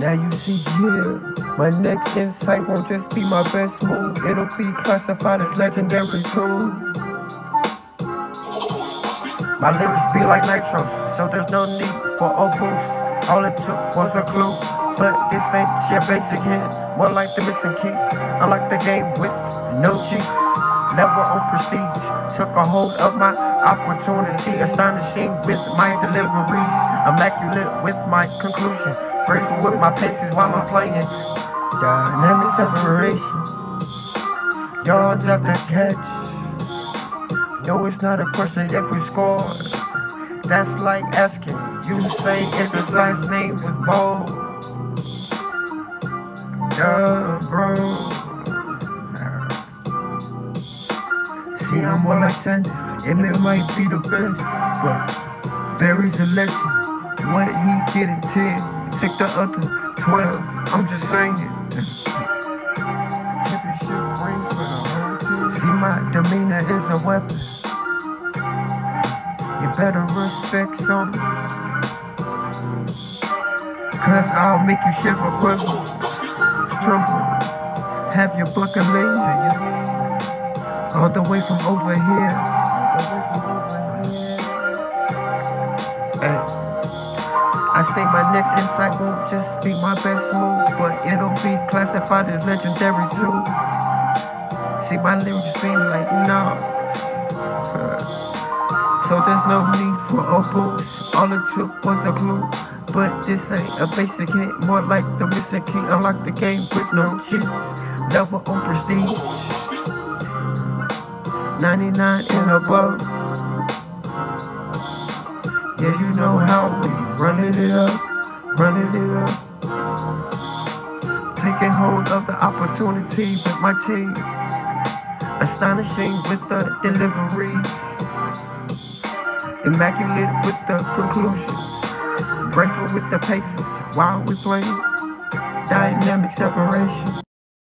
Now you see here, my next insight won't just be my best move. It'll be classified as legendary too. My lyrics be like nitros, so there's no need for a boost. All it took was a clue, but this ain't your basic hint. More like the missing key. I like the game with no cheats. Never on prestige. Took a hold of my opportunity. Astonishing with my deliveries. Immaculate with my conclusion. Graceful with my paces while I'm playing. Dynamic separation. Yards after catch. No, it's not a question if we score. That's like asking you to say if his last name was Ball. Yeah, bro. See, I'm more like Sanders. It might be the best, but Barry's a legend. What he did in 10, took the other 12. I'm just saying it. Championship rings for the whole team. See, my demeanor is a weapon. You better respect something, cause I'll make you shiver, quiver, tremble, have you buckling, all the way from over here. Hey, I say my next insight won't just be my best move, but it'll be classified as legendary too. See, my lyrics be like Nas. So there's no need for a boost. All it took was a clue, but this ain't a basic hint. More like the missing key. Unlock the game with no cheats. Never on prestige. 99 and above. Yeah, you know how we running it up, running it up. Taking hold of the opportunity with my team. Astonishing with the deliveries. Immaculate with the conclusions. Graceful with the paces while we play. Dynamic separation.